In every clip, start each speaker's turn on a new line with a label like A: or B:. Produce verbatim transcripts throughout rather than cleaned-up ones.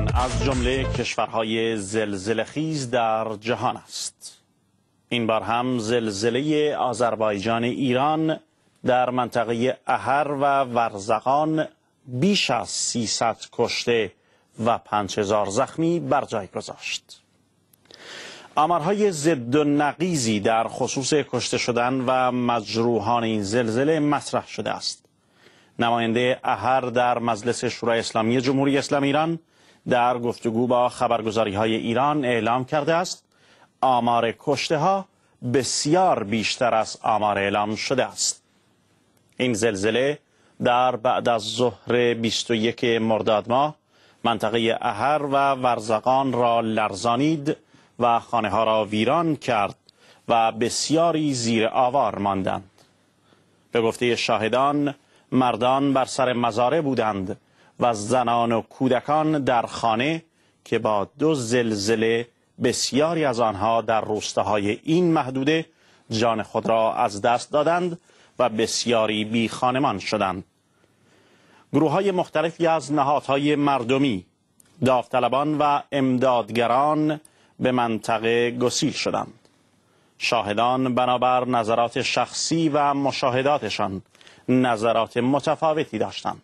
A: ایران از جمله کشورهای زلزله‌خیز در جهان است. این بار هم زلزله آذربایجان ایران در منطقه احر و ورزقان بیش از سیصد کشته و پنج هزار زخمی بر جای گذاشت. آمارهای ضد و نقیضی در خصوص کشته شدن و مجروحان این زلزله مطرح شده است. نماینده احر در مجلس شورای اسلامی جمهوری اسلامی ایران در گفتگو با خبرگزاری‌های ایران اعلام کرده است آمار کشته ها بسیار بیشتر از آمار اعلام شده است. این زلزله در بعد از ظهر بیست و یکم مرداد ماه منطقه احر و ورزقان را لرزانید و خانه ها را ویران کرد و بسیاری زیر آوار ماندند. به گفته شاهدان مردان بر سر مزارع بودند و زنان و کودکان در خانه که با دو زلزله بسیاری از آنها در روستاهای این محدوده جان خود را از دست دادند و بسیاری بی خانمان شدند. گروه‌های مختلفی از نهادهای مردمی، داوطلبان و امدادگران به منطقه گسیل شدند. شاهدان بنابر نظرات شخصی و مشاهداتشان نظرات متفاوتی داشتند،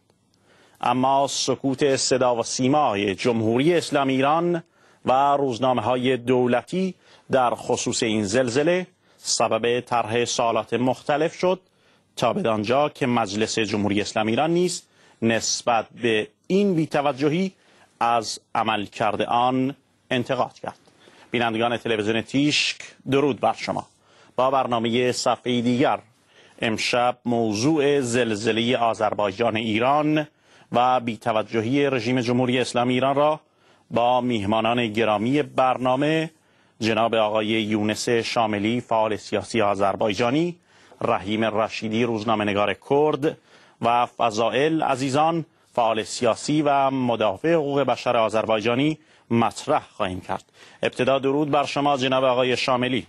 A: اما سکوت صدا و سیمای جمهوری اسلامی ایران و روزنامه‌های دولتی در خصوص این زلزله سبب طرح سوالات مختلف شد تا بدانجا که مجلس جمهوری اسلامی ایران نیز نسبت به این بی‌توجهی از عملکرد آن انتقاد کرد. بینندگان تلویزیون تیشک، درود بر شما. با برنامه صفحه دیگر امشب موضوع زلزله آذربایجان ایران و بی‌توجهی رژیم جمهوری اسلامی ایران را با میهمانان گرامی برنامه جناب آقای یونس شاملی، فعال سیاسی آذربایجانی، رحیم رشیدی، روزنامه‌نگار کرد و فضائل عزیزان، فعال سیاسی و مدافع حقوق بشر آذربایجانی مطرح خواهیم کرد. ابتدا درود بر شما جناب آقای شاملی.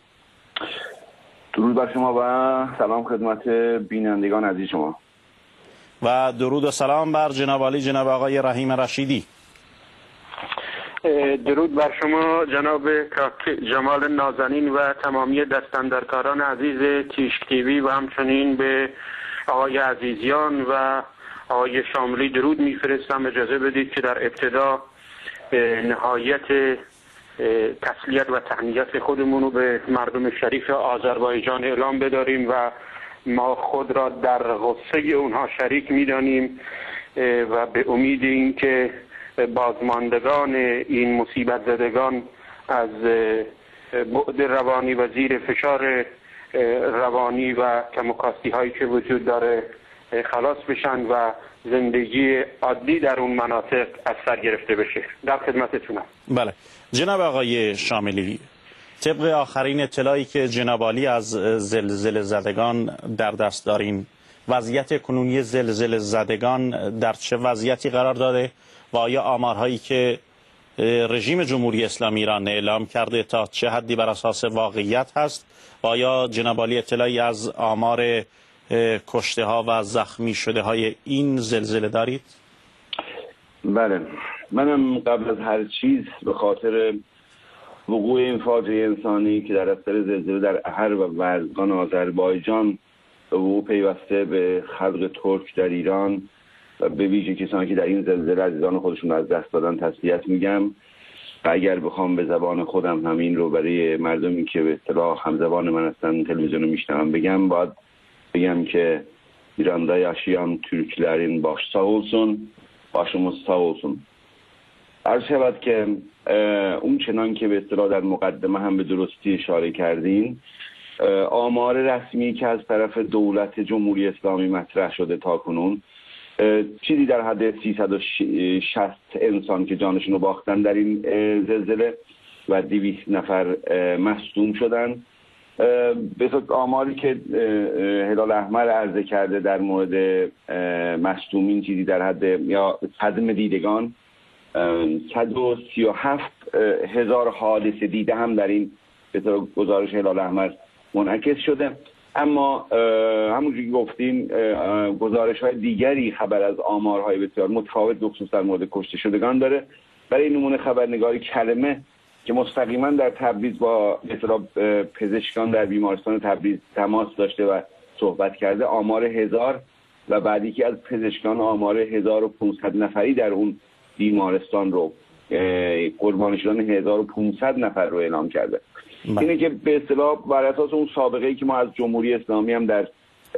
B: درود بر شما و سلام خدمت بینندگان عزیز شما.
A: و درود و سلام بر جناب عالی جناب آقای رحیم رشیدی.
C: درود بر شما جناب جمال نازنین و تمامی دستاندرکاران عزیز تیشک تیوی و همچنین به آقای عزیزیان و آقای شاملی درود میفرستم. اجازه بدید که در ابتدا به نهایت تسلیت و تهنیت خودمون رو به مردم شریف آذربایجان اعلام بداریم و ما خود را در غصه اونها شریک میدانیم و به امید این که بازماندگان این مصیبت زدگان از بعد روانی و زیر فشار روانی و کم و کاستی هایی که وجود داره خلاص بشن و زندگی عادی در اون مناطق از سر گرفته بشه. در خدمتتونم.
A: بله جناب آقای شاملی، طبق آخرین اطلاعی که جناب عالی از زلزله زدگان در دست دارین، وضعیت کنونی زلزله زدگان در چه وضعیتی قرار داده و آیا آمارهایی که رژیم جمهوری اسلامی ایران اعلام کرده تا چه حدی بر اساس واقعیت هست و آیا جناب عالی اطلاعی از آمار کشته ها و زخمی شده های این زلزله دارید؟
B: بله، منم قبل از هر چیز به خاطر وقوع این فاجعه انسانی که در اثر زلزله در احر و ورزقان آذربایجان به وقوع پیوسته به خلق ترک در ایران و به ویژه کسانی که در این زلزله عزیزان خودشون از دست دادن تسلیت میگم. و اگر بخوام به زبان خودم همین رو برای مردمی که به اصطلاح همزبان من هستن تلویزیون رو میشنون بگم، باید بگم که İran'da yaşayan Türklerin baş sağ olsun, başımız sağ olsun. عرض شود که اون چنان که به اصطلاح در مقدمه هم به درستی اشاره کردین، آمار رسمی که از طرف دولت جمهوری اسلامی مطرح شده تا کنون چیزی در حد سیصد و شصت انسان که جانشون رو باختن در این زلزله و دویست نفر مصدوم شدن. به صورت آماری که هلال احمر عرضه کرده در مورد مصدومین چیزی در حد یا صدمه دیدگان صد و سی و هفت هزار حادثه دیده هم در این به طور گزارش هلال احمر منعکس شده. اما همونجوری که گفتیم گزارش های دیگری خبر از آمارهای بسیار متفاوت بخصوص در مورد کشته شدگان داره برای نمونه خبرنگاری کلمه که مستقیما در تبریز با اطلاع پزشکان در بیمارستان تبریز تماس داشته و صحبت کرده، آمار هزار و بعد یکی از پزشکان آمار هزار و پانصد نفری در اون بیمارستان رو، قربانی شدن هزار و پانصد نفر رو اعلام کرده. من. اینه که به اصطلاح بر اساس اون سابقه‌ای که ما از جمهوری اسلامی هم در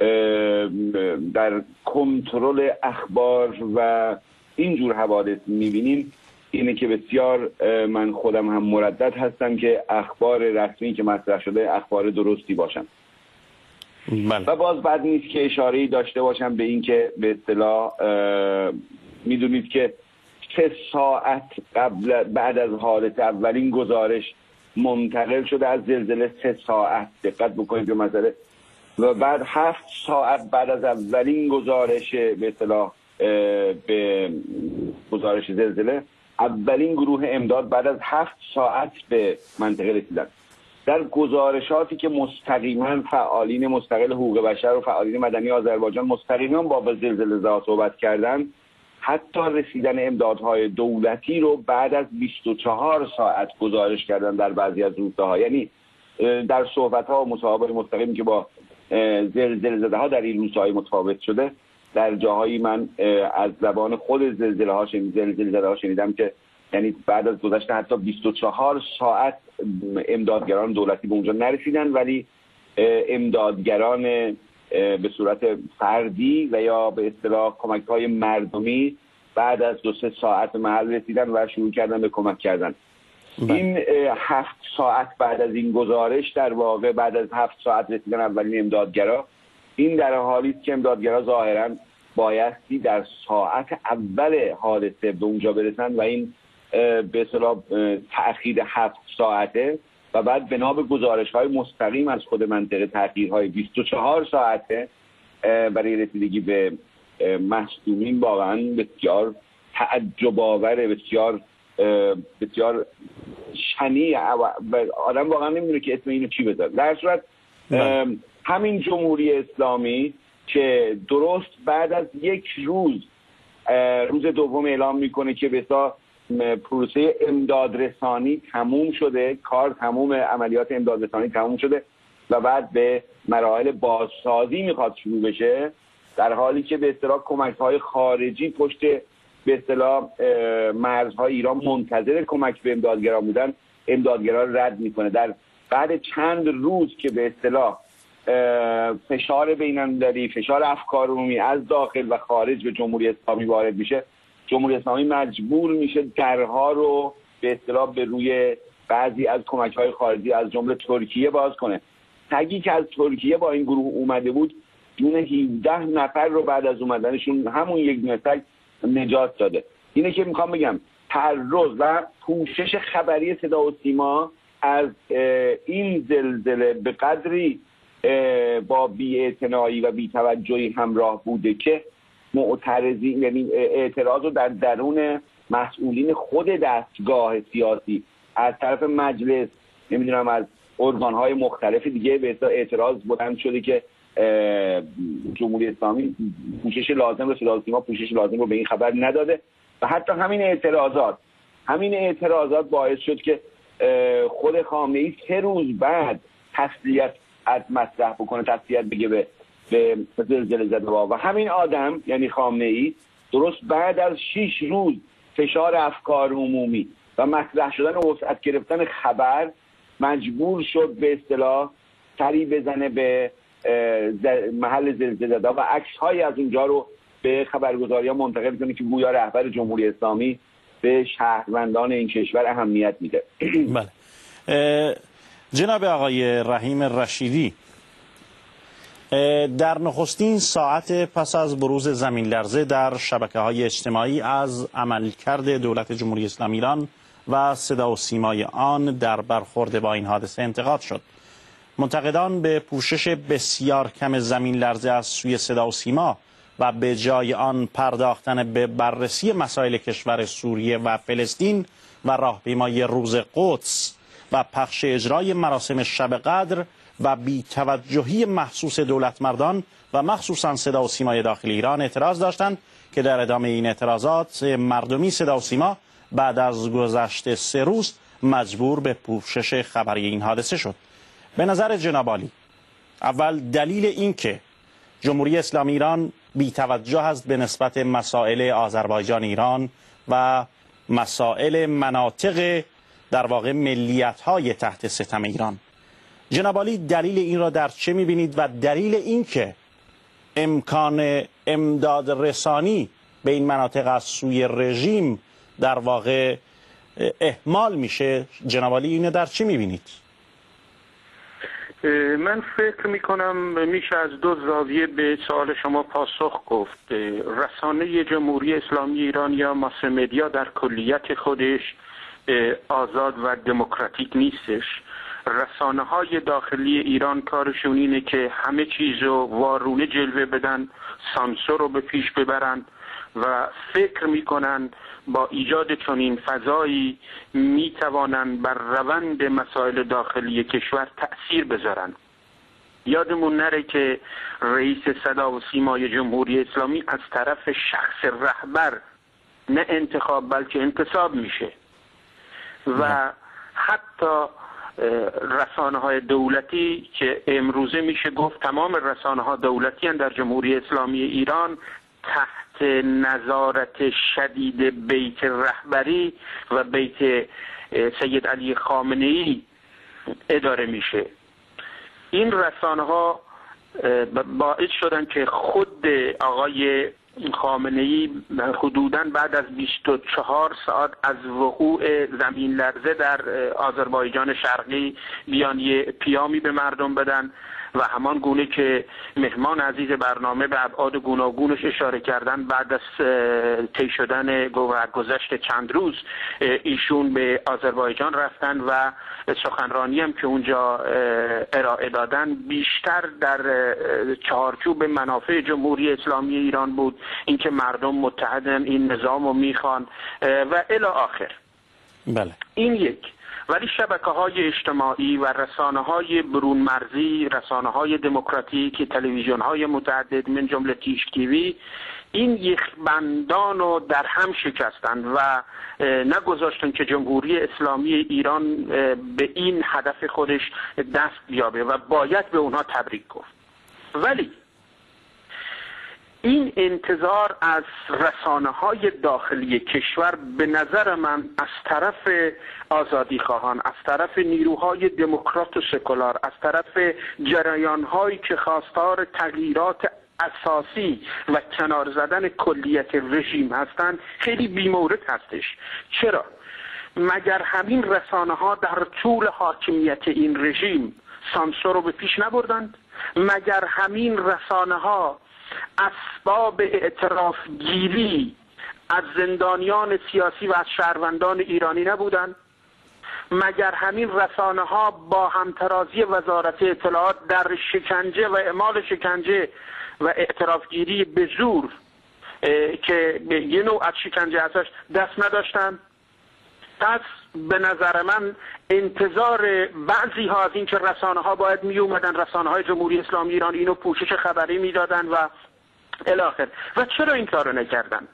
B: در کنترل اخبار و اینجور حوادث می‌بینیم، اینه که بسیار من خودم هم مردد هستم که اخبار رسمی که مطرح شده اخبار درستی باشن. من. و باز بد نیست که اشاره‌ای داشته باشم به این که به اصطلاح میدونید که سه ساعت قبل بعد از حادثه اولین گزارش منتقل شده از زلزله، سه ساعت دقت بکنید به مسئله، و بعد هفت ساعت بعد از اولین گزارش به اصطلاح به گزارش زلزله اولین گروه امداد بعد از هفت ساعت به منطقه رسیدن. در گزارشاتی که مستقیما فعالین مستقل حقوق بشر و فعالین مدنی آذربایجان مستقیما با زلزله زا صحبت کردن، حتی رسیدن امدادهای دولتی رو بعد از بیست و چهار ساعت گزارش کردن در بعضی از روستاها. یعنی در صحبت‌ها و مصاحبه‌های مستقیمی که با زلزله زده‌ها در این روستاهای متفاوت شده، در جاهایی من از زبان خود زلزله ها زلزله زده‌ها شنیدم که یعنی بعد از گذشت حتی بیست و چهار ساعت امدادگران دولتی به اونجا نرسیدن، ولی امدادگران به صورت فردی و یا به اصطلاح کمک‌های مردمی بعد از دو سه ساعت محل رسیدن و شروع کردن به کمک کردن. بله. این هفت ساعت بعد از این گزارش، در واقع بعد از هفت ساعت رسیدن اولین امدادگرا، این در حالی است که امدادگرا ظاهراً بایستی در ساعت اول حادثه به اونجا برسن و این به اصطلاح تأخیر هفت ساعته و بعد بنا به گزارش‌های مستقیم از خود منطقه تأخیرهای بیست و چهار ساعته برای رسیدگی به مصدومین، واقعا بسیار تعجب آوره، بسیار بسیار شنیع، آدم واقعا نمیدونه که اسم اینو چی بذاره. در صورت همین جمهوری اسلامی که درست بعد از یک روز روز دوم اعلام میکنه که بسا پروسه امدادرسانی تموم شده، کار تموم، عملیات امدادرسانی تموم شده و بعد به مراحل بازسازی میخواد شروع بشه، در حالی که به اصطلاح کمک‌های خارجی پشت به اصطلاح مرزهای ایران منتظر کمک به امدادگران بودن، امدادگرا رد میکنه. در بعد چند روز که به اصطلاح فشار بین‌المللی، فشار افکار عمومی از داخل و خارج به جمهوری اسلامی وارد میشه، جمهوری اسلامی مجبور میشه درها رو به اصطلاح به روی بعضی از کمک‌های خارجی از جمله ترکیه باز کنه. تگی که از ترکیه با این گروه اومده بود، جون هفده نفر رو بعد از اومدنشون همون یک دونه تگ نجات داده. اینه که میخوام بگم تعرض و پوشش خبری صدا و سیما از این زلزله به قدری با بی‌اعتنایی و بی‌توجهی همراه بوده که معترضین، یعنی اعتراض رو در درون مسئولین خود دستگاه سیاسی از طرف مجلس، نمیدونم از ارگان‌های مختلف دیگه به اعتراض بلند شده که جمهوری اسلامی پوشش لازم رو، صدا و سیما پوشش لازم رو به این خبر نداده و حتی همین اعتراضات همین اعتراضات باعث شد که خود خامنه‌ای سه روز بعد تسلیت از مطرح بکنه، تسلیت بگه به به زلزله زده‌ها و همین آدم یعنی خامنه‌ای درست بعد از شش روز فشار افکار عمومی و مطرح شدن و وسعت گرفتن خبر مجبور شد به اصطلاح سری بزنه به محل زلزله زده‌ها و عکس‌هایی از اونجا رو به خبرگزاری‌ها منتقل کنه که گویا رهبر جمهوری اسلامی به شهروندان این کشور اهمیت میده.
A: بله. جناب آقای رحیم رشیدی، در نخستین ساعت پس از بروز زمین لرزه در شبکه‌های اجتماعی از عملکرد دولت جمهوری اسلامی ایران و صدا و سیمای آن در برخورد با این حادثه انتقاد شد. منتقدان به پوشش بسیار کم زمین لرزه از سوی صدا و سیما و به جای آن پرداختن به بررسی مسائل کشور سوریه و فلسطین و راهپیمایی روز قدس و پخش اجرای مراسم شب قدر و بی‌توجهی محسوس دولتمردان و مخصوصا صدا و سیمای داخل ایران اعتراض داشتند که در ادامه این اعتراضات مردمی صدا و سیما بعد از گذشت سه روز مجبور به پوشش خبری این حادثه شد. به نظر جناب عالی، اول دلیل این که جمهوری اسلامی ایران بی‌توجه است به نسبت مسائل آذربایجان ایران و مسائل مناطق در واقع ملیت‌های تحت ستم ایران. جناب عالی دلیل این را در چه می‌بینید و دلیل این که امکان امداد رسانی به این مناطق از سوی رژیم در واقع اهمال میشه، جناب عالی اینو در چی می‌بینید؟
C: من فکر میکنم میشه از دو زاویه به سوال شما پاسخ گفت. رسانه جمهوری اسلامی ایران یا ماس مدیا در کلیت خودش آزاد و دموکراتیک نیستش. رسانه های داخلی ایران کارشون اینه که همه چیز رو وارونه جلوه بدن، سانسور رو به پیش ببرن و فکر میکنن با ایجاد چنین فضایی میتوانن بر روند مسائل داخلی کشور تأثیر بذارن. یادمون نره که رئیس صدا و سیمای جمهوری اسلامی از طرف شخص رهبر نه انتخاب بلکه انتصاب میشه و حتی رسانه های دولتی که امروزه میشه گفت تمام رسانه ها دولتی هستند در جمهوری اسلامی ایران تحت نظارت شدید بیت رهبری و بیت سید علی خامنه ای اداره میشه. این رسانه ها باعث شدن که خود آقای خامنه ای حدوداً بعد از بیست و چهار ساعت از وقوع زمین لرزه در آذربایجان شرقی بیان یه پیامی به مردم بدن و همان گونه که مهمان عزیز برنامه به ابعاد گوناگونش اشاره کردن، بعد از طی شدن گذشت چند روز ایشون به آذربایجان رفتن و سخنرانی هم که اونجا ارائه دادن بیشتر در چارچوب منافع جمهوری اسلامی ایران بود، اینکه مردم متحدن، این نظام رو میخوان و الی آخر.
A: بله.
C: این یک. ولی شبکه‌های اجتماعی و رسانه‌های برون مرزی، رسانه‌های دموکراتیک، تلویزیون‌های متعدد من جمله تیشک تیوی این یخبندان رو در هم شکستند و نگذاشتن که جمهوری اسلامی ایران به این هدف خودش دست بیابه و باید به اونها تبریک گفت. ولی این انتظار از رسانه‌های داخلی کشور به نظر من از طرف آزادی خواهان، از طرف نیروهای دموکرات و سکولار، از طرف جریان‌هایی که خواستار تغییرات اساسی و کنار زدن کلیت رژیم هستند خیلی بی‌مورد هستش. چرا؟ مگر همین رسانه‌ها در طول حاکمیت این رژیم سانسور رو به پیش نبردند؟ مگر همین رسانه‌ها اسباب اعتراف گیری از زندانیان سیاسی و از شهروندان ایرانی نبودند؟ مگر همین رسانه ها با همترازی وزارت اطلاعات در شکنجه و اعمال شکنجه و اعتراف گیری به زور که به یه نوع از شکنجه ازش دست نداشتند؟ پس به نظر من انتظار بعضی ها از این که رسانه ها باید می اومدن، رسانه های جمهوری اسلامی ایران اینو پوشش خبری می دادن و الاخر. و چرا این کارو نکردن؟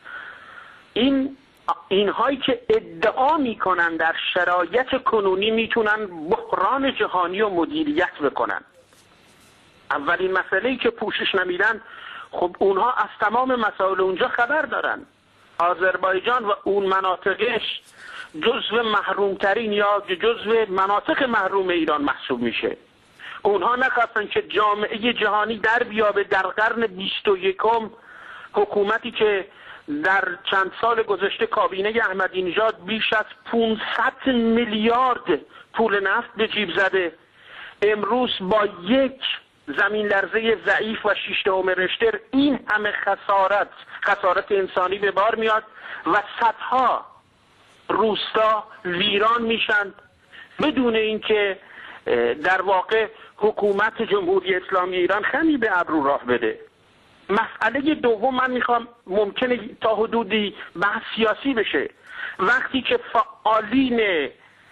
C: این اینهایی که ادعا میکنن در شرایط کنونی میتونن بحران جهانی و مدیریت بکنن. اولین مسئله‌ای که پوشش نمیدن، خب اونها از تمام مسائل اونجا خبر دارن. آذربایجان و اون مناطقش جزو محرومترین یا جزو مناطق محروم ایران محسوب میشه. اونها نخواستن که جامعه جهانی در بیابه در قرن بیست و یکم حکومتی که در چند سال گذشته کابینه احمدی نژاد بیش از پانصد میلیارد پول نفت به جیب زده، امروز با یک زمین لرزه ضعیف و شش دهم ریشتر این همه خسارت خسارت انسانی به بار میاد و صدها روستا ویران میشن بدون اینکه در واقع حکومت جمهوری اسلامی ایران خمی به ابرو راه بده. مسئله دوم من میخوام ممکنه تا حدودی بحث سیاسی بشه. وقتی که فعالین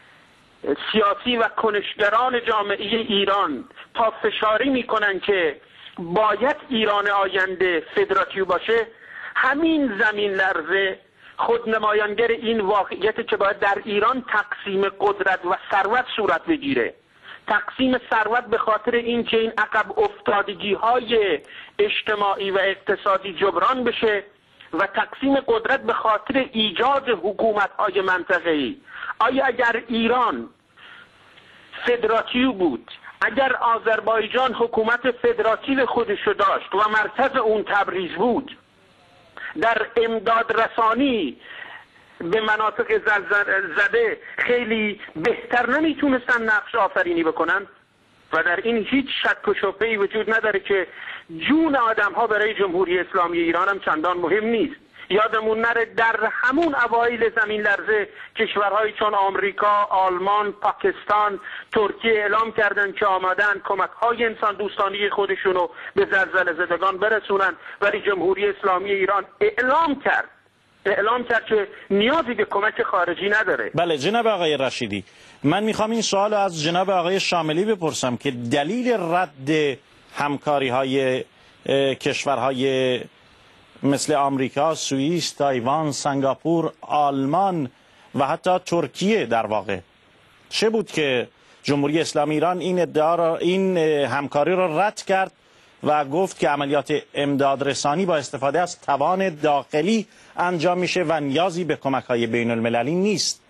C: سیاسی و کنشگران جامعه ایران پافشاری میکنن که باید ایران آینده فدراتیو باشه، همین زمین لرزه خود نمایانگر این واقعیت که باید در ایران تقسیم قدرت و ثروت صورت بگیره. تقسیم ثروت به خاطر اینکه این عقب افتادگی های اجتماعی و اقتصادی جبران بشه و تقسیم قدرت به خاطر ایجاد حکومت های منطقه‌ای. آیا اگر ایران فدراتیو بود، اگر آذربایجان حکومت فدراتیو خودشو داشت و مرکز اون تبریز بود، در امداد رسانی به مناطق زده خیلی بهتر نمیتونستن نقش آفرینی بکنن؟ و در این هیچ شک و شبهه‌ای وجود نداره که جون آدم ها برای جمهوری اسلامی ایران هم چندان مهم نیست. یادمون نره در همون اوایل زمین لرزه کشورهایی چون آمریکا، آلمان، پاکستان، ترکیه اعلام کردن که آمادن کمک‌های انسان دوستانه خودشونو به زلزله زدگان برسونن، ولی جمهوری اسلامی ایران اعلام کرد اعلام کرد که نیازی به کمک خارجی نداره.
A: بله جناب آقای رشیدی، من میخوام این سوال از جناب آقای شاملی بپرسم که دلیل رد همکاری های کشورهای مثل آمریکا، سوئیس، تایوان، سنگاپور، آلمان و حتی ترکیه در واقع چه بود که جمهوری اسلامی ایران این ادعا را، این همکاری را رد کرد و گفت که عملیات امداد رسانی با استفاده از توان داخلی انجام میشه و نیازی به کمک‌های بین المللی نیست؟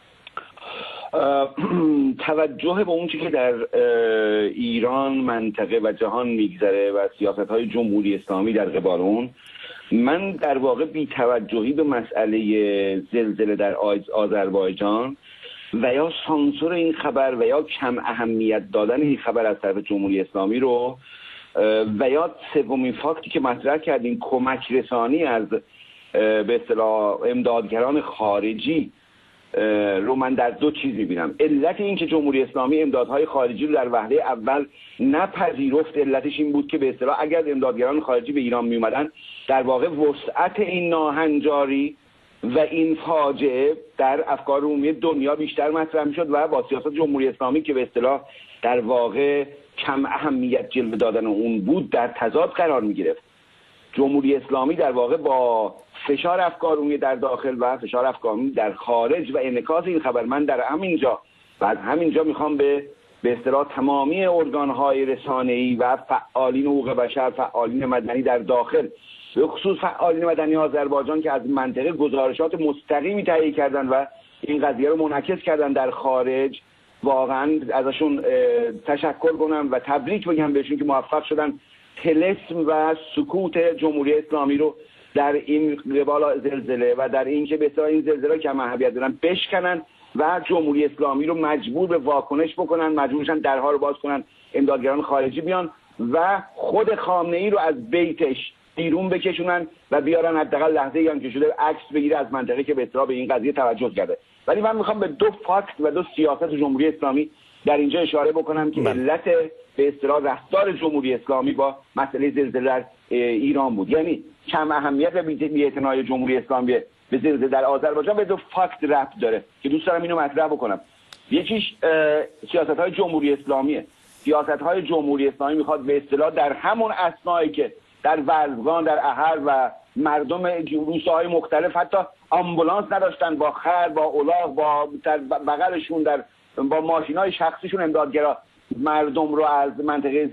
B: توجه به اون چیزی که در ایران، منطقه و جهان میگذره و سیاست‌های جمهوری اسلامی در قبال اون، من در واقع بی توجهی به مسئله زلزله در آذربایجان و یا سانسور این خبر و یا کم اهمیت دادن این خبر از طرف جمهوری اسلامی رو و یا سومین فاکتی که مطرح کردیم کمک رسانی از به اصطلاح امدادگران خارجی رو من در دو چیز می‌بینم. علت این که جمهوری اسلامی امدادهای خارجی رو در وهله اول نپذیرفت، علتش این بود که به اصطلاح اگر امدادگران خارجی به ایران می‌اومدن در واقع وسعت این ناهنجاری و این فاجعه در افکار عمومی دنیا بیشتر مطرح می‌شد و با سیاست جمهوری اسلامی که به اصطلاح در واقع کم اهمیت جلوه دادن اون بود در تضاد قرار می‌گرفت. جمهوری اسلامی در واقع با فشار افکار عمومی در داخل و فشار افکار عمومی در خارج و انعکاس این خبر، من در همینجا بعد همینجا میخوام به به اصطلاح تمامی ارگان‌های رسانه‌ای و فعالین حقوق بشر، فعالین مدنی در داخل، به خصوص فعالین مدنی آذربایجان که از منطقه گزارشات مستقیمی تهیه کردن و این قضیه رو منعکس کردن در خارج، واقعا ازشون تشکر کنم و تبریک بگم بهشون که موفق شدن طلسم و سکوت جمهوری اسلامی رو در این قبال زلزله و در این که به اصطلاح این زلزله کم اهمیت دارن بشکنن و جمهوری اسلامی رو مجبور به واکنش بکنن، مجبورشن درها رو باز کنن، امدادگران خارجی بیان و خود خامنه‌ای رو از بیتش بیرون بکشونن و بیارن حداقل لحظه‌ای هم که شده عکس بگیره از منطقه که به اصطلاح به این قضیه توجه کرده. ولی من میخوام به دو فاکت و دو سیاست جمهوری اسلامی در اینجا اشاره بکنم که علت به اصطلاح رفتار جمهوری اسلامی با مسئله زلزله در ایران بود، یعنی کم اهمیت و بی‌اعتنایی جمهوری اسلامی به زلزله در آذربایجان به دو فاکت ربط داره که دوست دارم اینو مطرح بکنم. یکیش سیاست‌های جمهوری اسلامیه. سیاست‌های جمهوری اسلامی میخواد به اصطلاح در همون اثنایی که در ورزگان، در احر و مردم روستاهای مختلف حتی آمبولانس نداشتن، با خر، با الاغ، با بغلشون در با ماشین‌های شخصیشون امدادگرا مردم رو از منطقه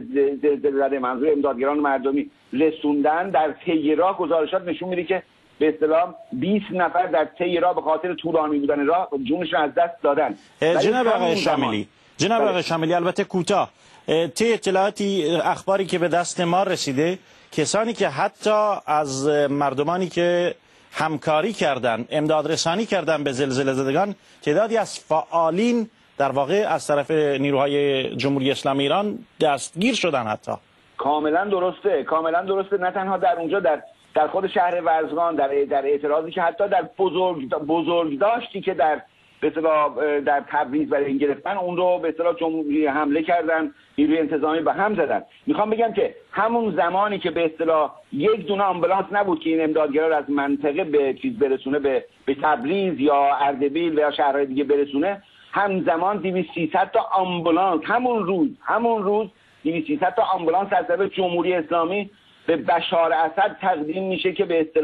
B: زلزله زده، منظور امدادگران مردمی رسوندن. در طی راه گزارشات نشون میده که به اصطلاح بیست نفر در طی راه به خاطر طولانی بودن راه جونشون از دست دادن.
A: جناب آقای شاملی، جناب آقای شاملی البته کوتاه، طی اطلاعاتی اخباری که به دست ما رسیده، کسانی که حتی از مردمانی که همکاری کردن، امداد رسانی کردن به زلزله زدگان، تعدادی از فعالین در واقع از طرف نیروهای جمهوری اسلامی ایران دستگیر شدن. حتی
B: کاملا درسته، کاملا درسته. نه تنها در اونجا، در در خود شهر ورزگان، در در اعتراضی که حتی در بزرگ بزرگ داشتی که در به اصطلاح در تبریز برای این گرفتن، اون رو به اصطلاح جمهوری حمله کردن، نیروی انتظامی به هم زدن. میخوام بگم که همون زمانی که به اصطلاح یک دونه آمبولانس نبود که این امدادگرا رو از منطقه به چیز برسونه، به به تبریز یا اردبیل و یا شهرهای دیگه برسونه، همزمان دویست سیصد تا آمبولانس همون روز همون روز دویست سیصد تا آمبولانس از طرف جمهوری اسلامی به بشار اسد تقدیم میشه که به اصطلاح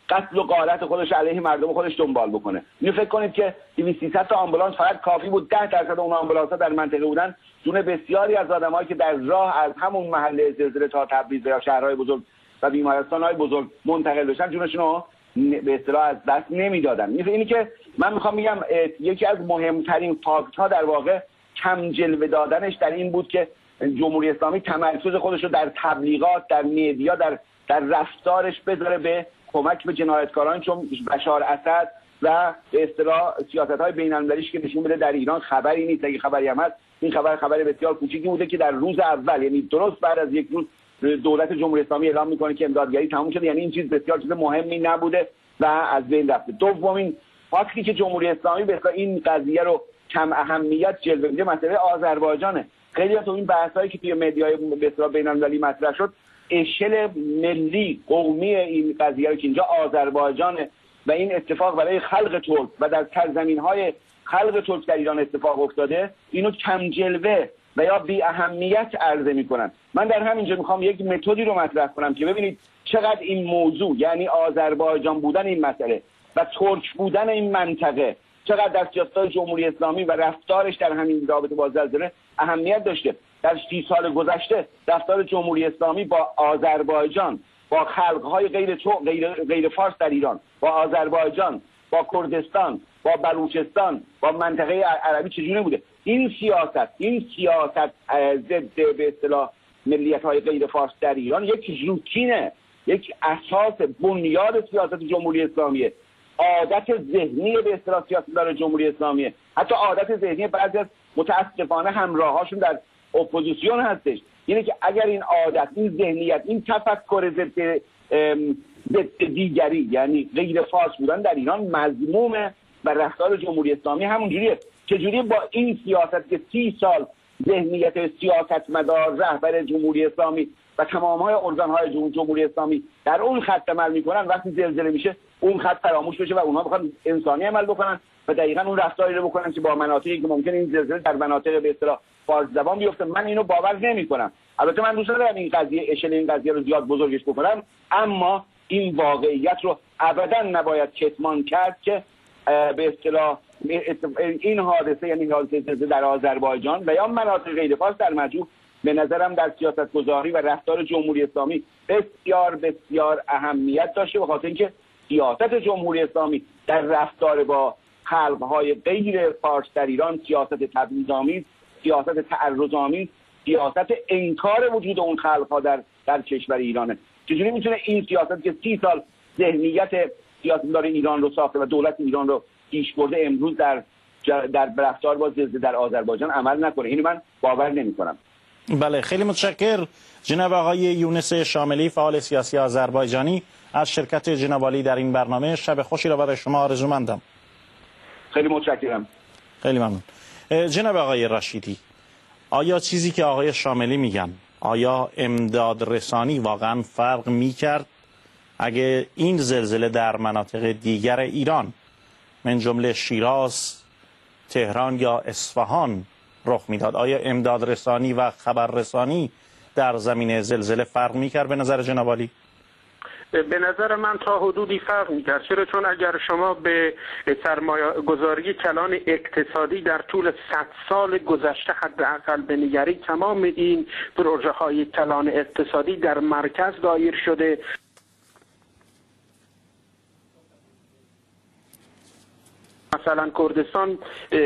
B: قتل و غارت خودش علیه مردم خودش دنبال بکنه. اینو فکر کنید که دویست سیصد تا آمبولانس فقط کافی بود ده درصد اون آمبولانس‌ها در منطقه بودن جون بسیاری از آدمایی که در راه از همون محله زلزله تا تبریز یا شهرهای بزرگ و بیمارستان‌های بزرگ منتقل بشن جونشون رو به اصطلاح از دست نمیدادن. اینی که من میخوام میگم یکی از مهمترین فاکت‌ها در واقع کم جلوه دادنش در این بود که جمهوری اسلامی تمرکز خودش رو در تبلیغات، در مدیا، در در رفتارش بذاره به کمک به جنایتکاران چون بشار اسد و به اصطلاح سیاست‌های بین‌المللیش که نشون بده در ایران خبری نیست. اگه خبری هم هست این خبر خبر بسیار کوچیکی بوده که در روز اول، یعنی درست بعد از یک روز، دولت جمهوری اسلامی اعلام میکنه که امدادگری تموم شده. یعنی این چیز بسیار چیز مهمی نبوده و از بین رفته. دومین فاکتی که جمهوری اسلامی به این قضیه رو کم اهمیت جلوه میده مسئله آذربایجانه. خیلی از این بحثایی که توی مدیای به اصطلاح بین‌المللی مطرح شد، اشل ملی قومی این قضیه رو که اینجا آذربایجان و این اتفاق برای خلق ترک و در سرزمین‌های خلق ترک در ایران اتفاق افتاده، اینو کم جلوه و یا بی اهمیت عرضه میکنن. من در همینجا میخوام یک متدی رو مطرح کنم که ببینید چقدر این موضوع، یعنی آذربایجان بودن این مسئله و ترک بودن این منطقه، چقدر در سیاست‌های جمهوری اسلامی و رفتارش در همین رابطه با زلزله اهمیت داشته. در سی سال گذشته رفتار جمهوری اسلامی با آذربایجان، با خلق‌های غیر غیر غیر فارس در ایران، با آذربایجان، با کردستان، با بلوچستان، با منطقه عربی چجوری بوده؟ این سیاست، این سیاست ضد به اصطلاح ملیت‌های غیر فارس در ایران یک روتینه، یک اساس بنیاد سیاست جمهوری اسلامیه. عادت ذهنی به اصطلاح سیاست‌دار جمهوری اسلامیه. حتی عادت ذهنی بعضی از متاسفانه همراهاشون در اپوزیسیون هستش. یعنی که اگر این عادت، این ذهنیت، این تفکر ضد ضد دیگری، یعنی غیر فارس بودن در ایران مذمومه و رفتار جمهوری اسلامی همونجوریه. چجوری با این سیاست که سی سال ذهنیت سیاستمدار رهبر جمهوری اسلامی و تمام‌های ارگان‌های جمهوری اسلامی در اون خط عمل می‌کنن، وقتی زلزله میشه اون خط فراموش بشه و اونها بخوان انسانی عمل بکنن و دقیقاً اون رفتاری رو بکنن که با مناطقی که ممکن این زلزله در مناطق به اصطلاح فارس زبان بیفته. من اینو باور نمی‌کنم. البته من دوست ندارم این قضیه اشل این قضیه رو زیاد بزرگش بکنم، اما این واقعیت رو ابداً نباید کتمان کرد که به اصطلاح این حادثه، یعنی حادثه زلزله در آذربایجان و یا مناطق غیر فارس در مجموع به نظرم در سیاست‌گذاری و رفتار جمهوری اسلامی بسیار بسیار اهمیت داشته، به خاطر اینکه سیاست جمهوری اسلامی در رفتار با خلق‌های غیر فارس در ایران سیاست تبعیض‌آمیز، سیاست تعرض‌آمیز، سیاست انکار وجود اون خلق‌ها در در کشور ایرانه. چجوری میتونه این سیاست که سی سال ذهنیت سیاستمدار ایران رو ساخته و دولت ایران رو پیش برده، امروز در در رفتار با زلزله در آذربایجان عمل نکنه؟ اینو من باور نمی‌کنم.
A: بله، خیلی متشکر جناب آقای یونس شاملی، فعال سیاسی آذربایجانی، از شرکت جناب عالی در این برنامه. شب خوشی را برای شما آرزومندم.
B: خیلی متشکرم.
A: خیلی ممنون. جناب آقای رشیدی، آیا چیزی که آقای شاملی میگن، آیا امداد رسانی واقعا فرق میکرد اگه این زلزله در مناطق دیگر ایران من جمله شیراز، تهران یا اصفهان رخ میداد؟ آیا امداد رسانی و خبر رسانی در زمینه زلزله فرق میکرد به نظر جناب عالی؟
C: به نظر من تا حدودی فرق میکرد. چرا؟ چون اگر شما به سرمایه گذاری کلان اقتصادی در طول صد سال گذشته حداقل بنگری، تمام این پروژه های کلان اقتصادی در مرکز دایر شده. مثلا کردستان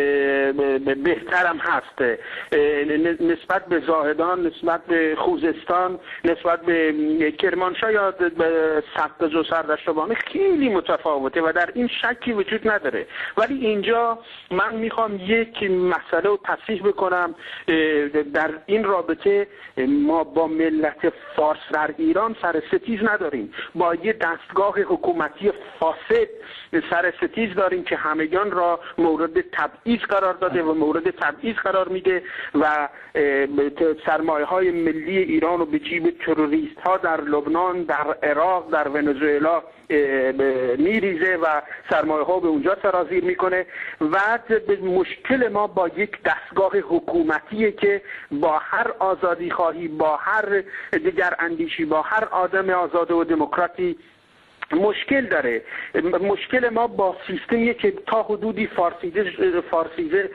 C: بهترم هست نسبت به زاهدان، نسبت به خوزستان، نسبت به کرمانشاه یا سقز و سردشتابانه خیلی متفاوته و در این شکی وجود نداره. ولی اینجا من میخوام یک مسئله رو تصحیح بکنم. در این رابطه ما با ملت فارس در ایران سر ستیز نداریم، با یه دستگاه حکومتی فاسد سر ستیز داریم که همگان را مورد تبعیض قرار داده و مورد تبعیض قرار میده و سرمایه های ملی ایران رو به جیب تروریست ها در لبنان، در عراق، در ونزوئلا میریزه و سرمایه ها به اونجا سرازیر میکنه. و مشکل ما با یک دستگاه حکومتیه که با هر آزادی خواهی، با هر دیگر اندیشی، با هر آدم آزاد و دموکراتی مشکل داره. مشکل ما با سیستمیه که تا حدودی فارسیده فارسیده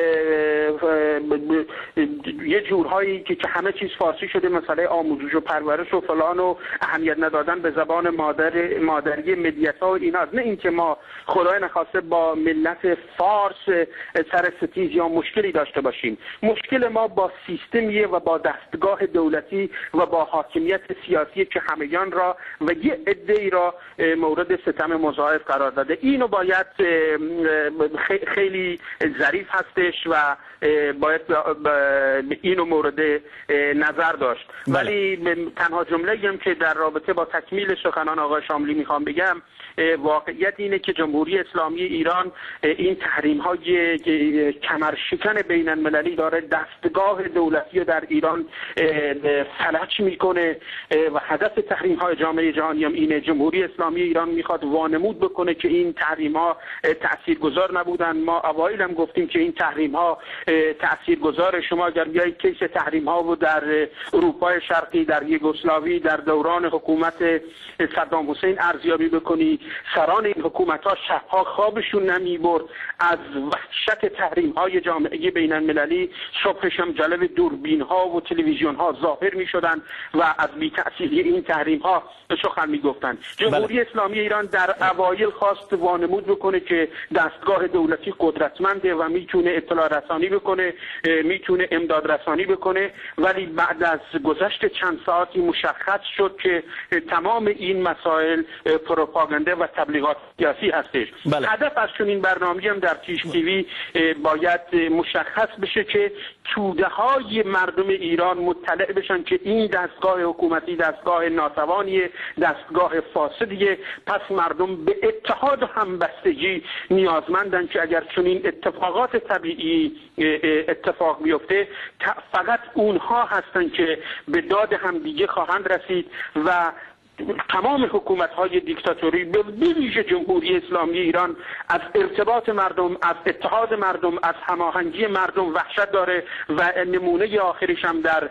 C: یه جورهایی که که همه چیز فارسی شده، مسئله آموزش و پرورش و فلان و اهمیت ندادن به زبان مادر مادری مدیتا و اینا. نه اینکه ما خدای نخواسته با ملت فارس سر ستیز یا مشکلی داشته باشیم. مشکل ما با سیستمیه و با دستگاه دولتی و با حاکمیت سیاسی که همگان را و یه عده‌ای را مورد ستم مضاعف قرار داده. اینو باید خیلی ظریف هستش و باید اینو مورد نظر داشت. بله. ولی تنها جمله‌ای هم که در رابطه با تکمیل سخنان آقای شاملی میخوام بگم، واقعیت اینه که جمهوری اسلامی ایران این تحریم‌های کمرشکن بین المللی داره دستگاه دولتی رو در ایران فلج میکنه و هدف تحریم‌های جامعه جهانی هم اینه. جمهوری اسلامی ایران میخواد وانمود بکنه که این تحریم‌ها تاثیرگذار نبودن. ما اوایل هم گفتیم که این تحریم‌ها تاثیرگذار. شما اگر بیایید کیس تحریم‌ها رو در اروپای شرقی، در یوگسلاوی، در دوران حکومت صدام حسین ارزیابی بکنی، سران این حکومت‌ها شب‌ها خوابشون نمی‌برد از وحشت تحریم‌های جامعه بین المللی. صبحش هم جلوه دوربین‌ها و تلویزیون‌ها ظاهر می‌شدند و از بی‌تأثیری این تحریم‌ها سخن می‌گفتند. جمهوری بله. اسلامی ایران در اوایل خواست وانمود بکنه که دستگاه دولتی قدرتمنده و میتونه اطلاع رسانی بکنه، میتونه امداد رسانی بکنه، ولی بعد از گذشت چند ساعتی مشخص شد که تمام این مسائل پروپاگانده و تبلیغات سیاسی هستش. بله. هدف از چنین برنامه‌ای هم در تیش تیوی باید مشخص بشه که توده های مردم ایران مطلع بشن که این دستگاه حکومتی دستگاه ناتوانیه، دستگاه فاسدیه. پس مردم به اتحاد و همبستگی نیازمندن که اگر چنین اتفاقات طبیعی اتفاق بیفته فقط اونها هستن که به داد همدیگه خواهند رسید و تمام حکومت‌های دیکتاتوری به ویژه جمهوری اسلامی ایران از ارتباط مردم، از اتحاد مردم، از هماهنگی مردم وحشت داره و نمونه آخرش هم در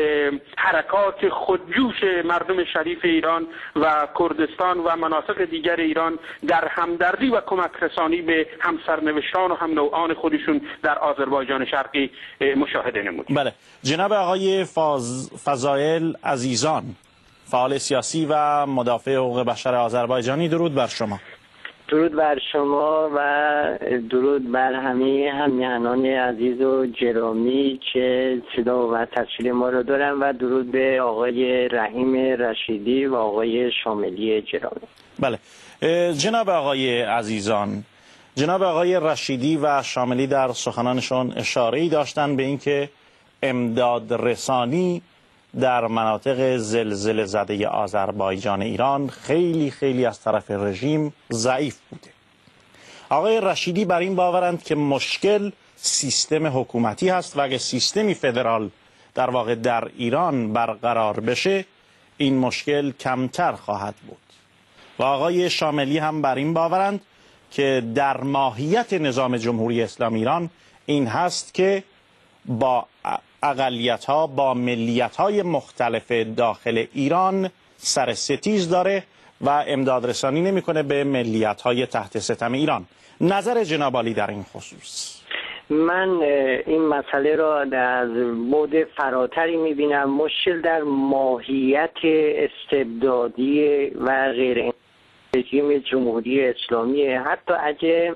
C: حرکات خودجوش مردم شریف ایران و کردستان و مناطق دیگر ایران در همدردی و کمک رسانی به همسرنوشتان و هم نوعان خودشون در آذربایجان شرقی مشاهده نمود.
A: بله، جناب آقای فاز... فضائل عزیزان، فعال سیاسی و مدافع حقوق بشر آذربایجانی، درود بر شما.
D: درود بر شما و درود بر همه همیهنان عزیز و گرامی که صدا و تصویر ما رو دارن و درود به آقای رحیم رشیدی و آقای شاملی گرامی.
A: بله، جناب آقای عزیزان، جناب آقای رشیدی و شاملی در سخنانشون اشاره‌ای داشتن به اینکه امداد رسانی در مناطق زلزله زده آذربایجان ایران خیلی خیلی از طرف رژیم ضعیف بوده. آقای رشیدی بر این باورند که مشکل سیستم حکومتی هست و اگه سیستمی فدرال در واقع در ایران برقرار بشه این مشکل کمتر خواهد بود. و آقای شاملی هم بر این باورند که در ماهیت نظام جمهوری اسلامی ایران این هست که با اقلیت‌ها با ملیت‌های مختلف داخل ایران سر ستیز داره و امداد رسانی نمی‌کنه به ملیت‌های تحت ستم ایران. نظر جناب عالی در این خصوص؟
D: من این مسئله را از بعد فراتری می‌بینم. مشکل در ماهیت استبدادی و غیر رژیم جمهوری اسلامی. حتی اگه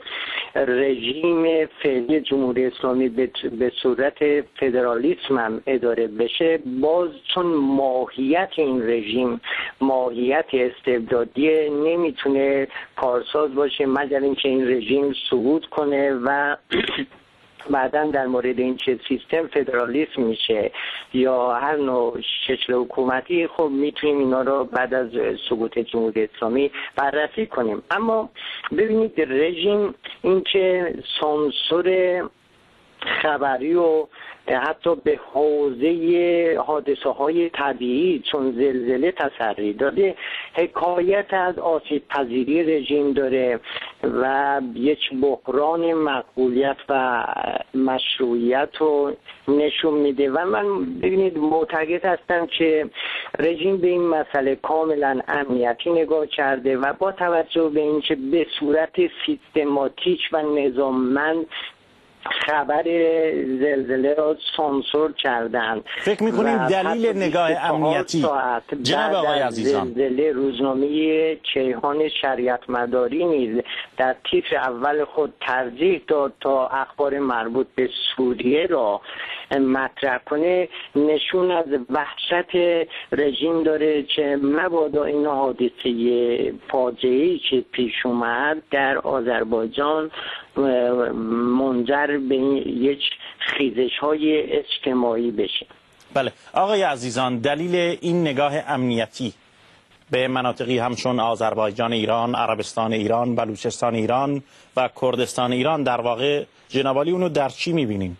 D: رژیم فعلی جمهوری اسلامی به صورت فدرالیسم هم اداره بشه، باز چون ماهیت این رژیم ماهیت استبدادی نمیتونه کارساز باشه مگر اینکه این رژیم سقوط کنه و بعداً در مورد این چه سیستم فدرالیسم میشه یا هر نوع شکل حکومتی، خب میتونیم اینا رو بعد از سقوط جمهوری اسلامی بررسی کنیم. اما ببینید رژیم این که سانسور خبری و حتی به حوزه حادثه های طبیعی چون زلزله تسری داده، حکایت از آسیب پذیری رژیم داره و یک بحران مقبولیت و مشروعیت رو نشون میده. و من ببینید معتقد هستم که رژیم به این مسئله کاملا امنیتی نگاه کرده و با توجه به اینکه به صورت سیستماتیک و نظاممند خبر زلزله را سانسور کردند.
A: فکر می‌کنید دلیل نگاه امنیتی جناب آقای عزیزان
D: زلزله روزنامه کیهان شریعت مداری نیز در تیتر اول خود ترجیح داد تا اخبار مربوط به سوریه را مطرح کنه نشون از وحشت رژیم داره که مبادا این حادثه فاجعه‌ای که پیش اومد در آذربایجان منجر به یک خیزش‌های اجتماعی بشه.
A: بله آقای عزیزان، دلیل این نگاه امنیتی به مناطقی همچون آذربایجان ایران، عربستان ایران، بلوچستان ایران و کردستان ایران در واقع جناب عالی اونو در چی می‌بینیم؟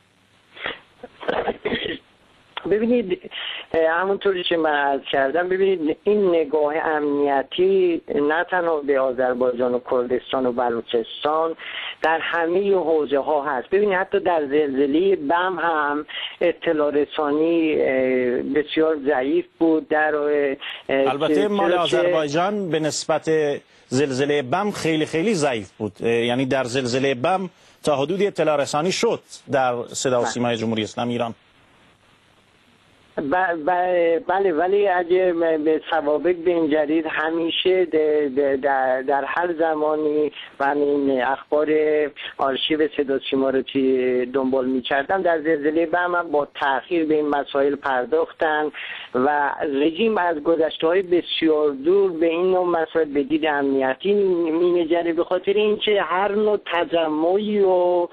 D: ببینید همونطوری که من عرض کردم، ببینید این نگاه امنیتی نه تنها به آذربایجان و کردستان و بلوچستان در همه حوزه ها هست. ببینید حتی در زلزله بم هم اطلاع رسانی بسیار ضعیف بود. در
A: البته مال آذربایجان به نسبت زلزله بم خیلی خیلی ضعیف بود، یعنی در زلزله بم تا حدودی اطلاع رسانی شد در صدا و سیمای جمهوری اسلامی ایران.
D: بله ولی اگه به سوابق بنگرید همیشه در, در هر زمانی من این اخبار آرشیو صدا سیما رو که دنبال می‌کردم در زلزله بم با تأخیر به این مسائل پرداختن و رژیم از گذشته‌های بسیار دور به این نوع مسائل به دید امنیتی می‌نگره، به خاطر اینکه هر نوع تجمعی و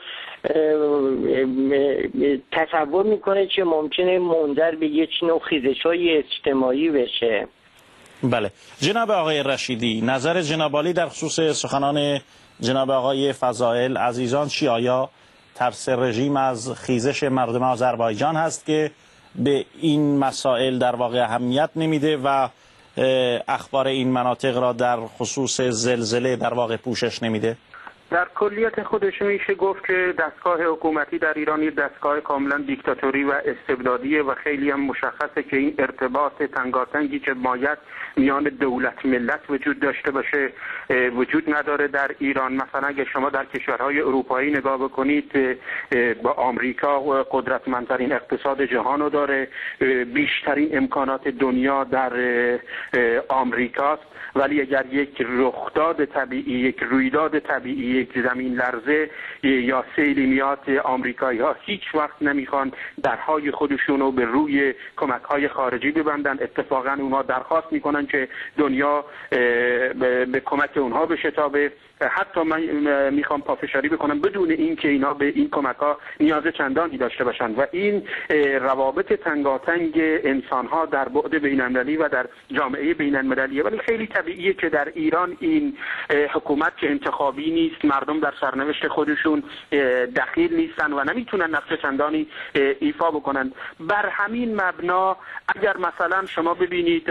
D: تصور میکنه که ممکنه منجر به یک نوع خیزش‌های اجتماعی بشه.
A: بله جناب آقای رشیدی، نظر جناب عالی در خصوص سخنان جناب آقای فضائل عزیزان چی؟ آیا ترس رژیم از خیزش مردم آذربایجان هست که به این مسائل در واقع اهمیت نمیده و اخبار این مناطق را در خصوص زلزله در واقع پوشش نمیده؟
C: در کلیت خودش میشه گفت که دستگاه حکومتی در ایران یک دستگاه کاملا دیکتاتوری و استبدادیه و خیلی هم مشخصه که این ارتباط تنگاتنگی که باید میان دولت ملت وجود داشته باشه وجود نداره در ایران. مثلا اگه شما در کشورهای اروپایی نگاه بکنید، با آمریکا قدرتمندترین اقتصاد جهان رو داره، بیشترین امکانات دنیا در آمریکاست، ولی اگر یک رخداد طبیعی، یک رویداد طبیعی، یک زمین لرزه یا سیلی میاد، آمریکایی ها هیچ وقت نمیخوان درهای خودشون رو به روی کمک های خارجی ببندن. اتفاقا اونها درخواست میکنن که دنیا به کمک اونها بشتابه. حتی من میخوام پافشاری بکنم بدون اینکه اینا به این کمک ها نیاز چندانی داشته باشن و این روابط تنگاتنگ انسان ها در بعد بین المللی و در جامعه بین المللیه. ولی خیلی طبیعیه که در ایران این حکومت که انتخابی نیست، مردم در سرنوشت خودشون دخیل نیستن و نمیتونن نقش چندانی ایفا بکنن. بر همین مبنا اگر مثلا شما ببینید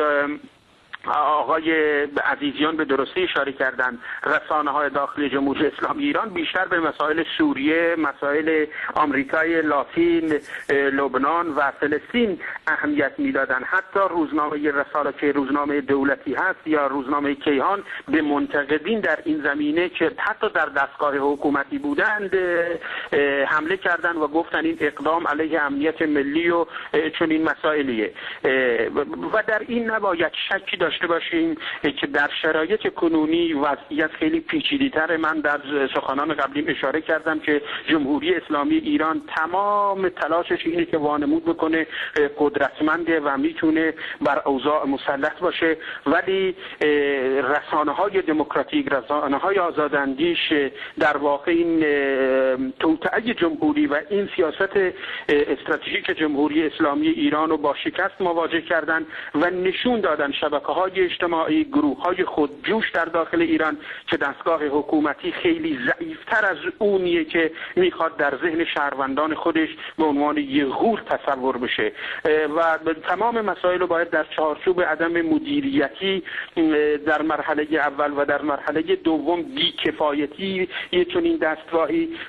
C: آقای عزیزیان به درستی اشاره کردن، رسانه های داخلی جمهوری اسلامی ایران بیشتر به مسائل سوریه، مسائل آمریکای لاتین، لبنان و فلسطین اهمیت میدادن. حتی روزنامه رساله که روزنامه دولتی هست یا روزنامه کیهان به منتقدین در این زمینه که حتی در دستگاه حکومتی بودند حمله کردند و گفتن این اقدام علیه امنیت ملی و چنین مسائلیه و در این نباید شکی داشته باشیم که در شرایط کنونی وضعیت خیلی پیچیده‌تر. من در سخنان قبلیم اشاره کردم که جمهوری اسلامی ایران تمام تلاشش اینه که وانمود بکنه قدرتمنده و میتونه بر اوضاع مسلط باشه، ولی رسانه‌های دموکراتیک، رسانه‌های آزاداندیش در واقع این توطئه جمهوری و این سیاست استراتژیک جمهوری اسلامی ایران رو با شکست مواجه کردن و نشون دادن شبکه‌های اجتماعی، گروه‌های خودجوش در داخل ایران که دستگاه حکومتی خیلی ضعیف‌تر از اونیه که میخواد در ذهن شهروندان خودش به عنوان یه غول تصور بشه و تمام مسائل رو باید در چارچوب عدم مدیریتی در مرحله اول و در مرحله دوم بی‌کفایتی چنین دستگاهی و در مرحله